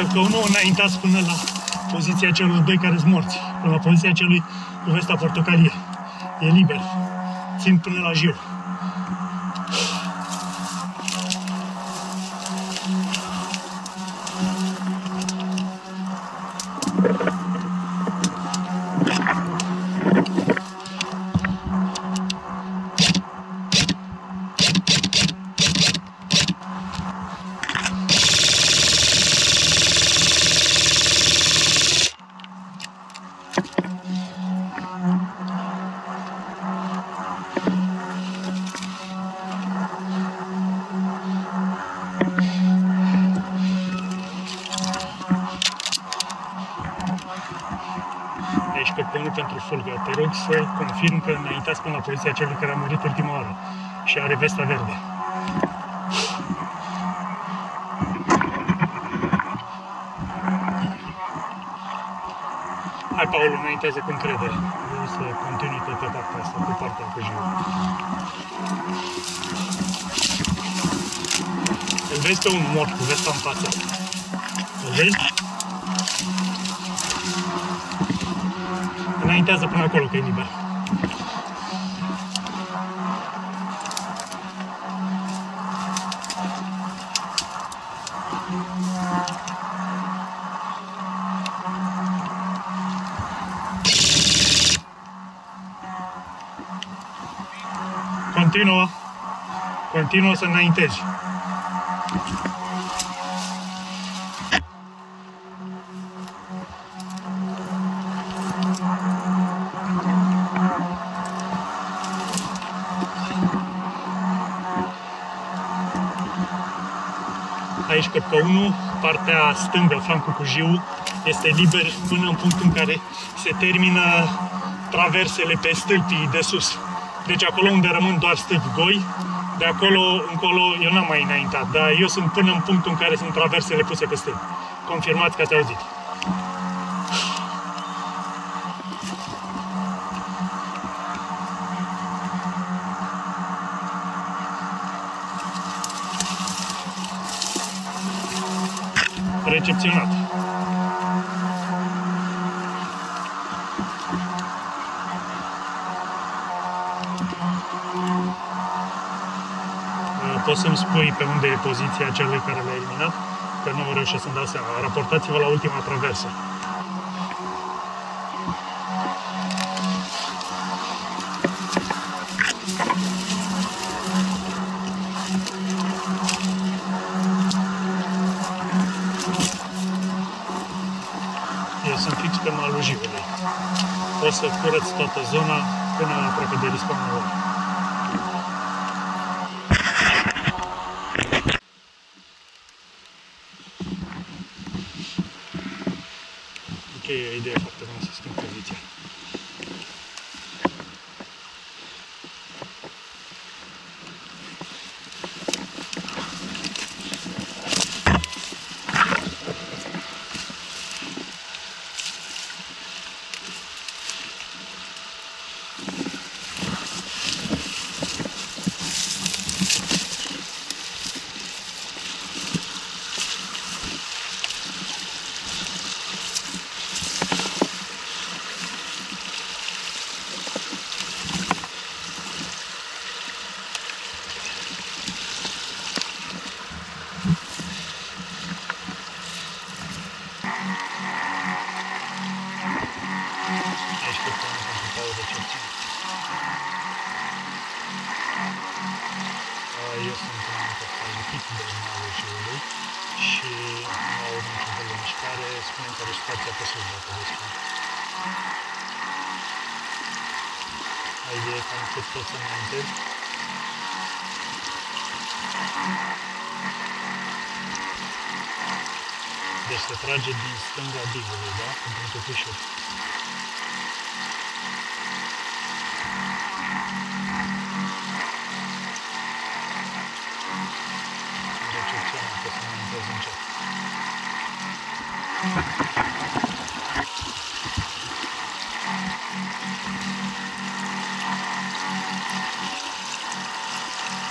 căpcăunul înaintați până la poziția celor doi care sunt morți, până la poziția celui cu vesta portocalie. E liber. Țin până la jiu. Căpcăunul pentru fulgă. Te rog să confirm că înaintați până la poziția celui care a murit ultima oară și are vesta verde. Hai, Paul, înaintează cu încredere. Vreau să continui pe partea asta, pe partea cu jiu. Îl vezi pe un mort cu vesta în față. Îl vezi? Înaintează până acolo, că e liber. Continuă. Continuă să înaintezi. Aici căpcăunul, partea stângă, flancul cu jiu, este liber până în punctul în care se termină traversele pe stâlpii de sus. Deci acolo unde rămân doar stâlpi goi, de acolo încolo eu n-am mai înaintat, dar eu sunt până în punctul în care sunt traversele puse pe stâlpi. Confirmați că ați auzit. Recepționat. Poți să-mi spui pe unde e poziția celui care l-a eliminat? Că nu reușesc să-mi dau seama. Raportați-vă la ultima traversă. Eu sunt fix pe malul jiului. O să curăț toată zona până aproape de respawn-ul lor. Ok, e o idee foarte bună să schimb poziția. Eu sunt un pic de malul jiului și nu aud niciun fel de mișcare. Spune-mi care e spația pe sus, dacă vă spun. Ai idee cam cât pot să înaintez? Deci se trage din stânga digului, da? Cu punctul pișului.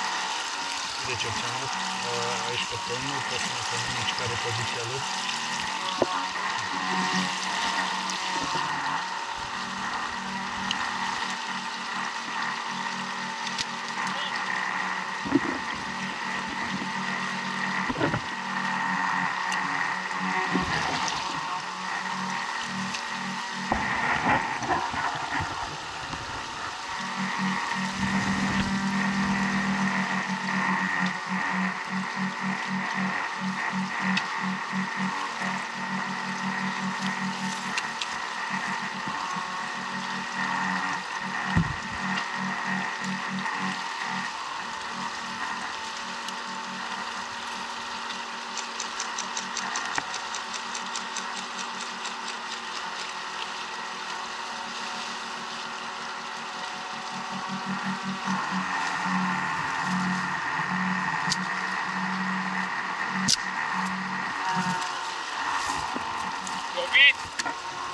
Deci obținut aici pe turnul, poți să ne comunici care e poziția lui. Lovit!